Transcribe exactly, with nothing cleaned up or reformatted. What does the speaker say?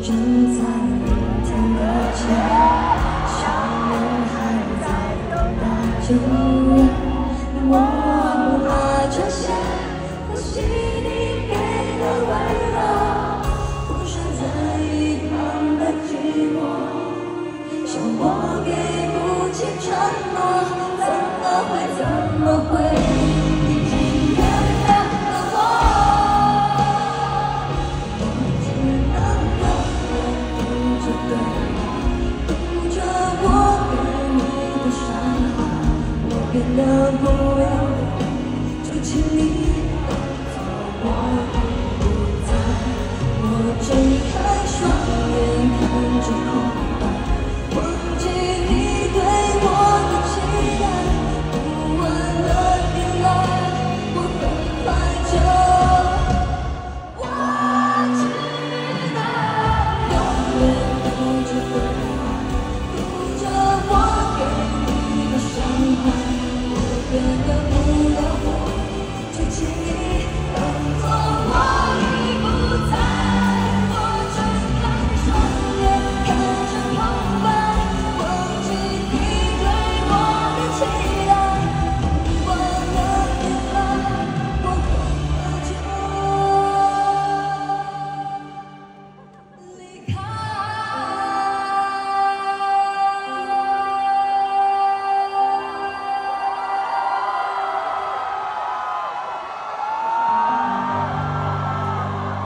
就在明天的街，少年还在等待着。我忘了这些，可惜你给的温柔，不是在一旁的寂寞。像我给不起承诺，怎么会怎么会已经原谅了我？我只能永远读着对话，读着我给你的伤疤，我变得不要。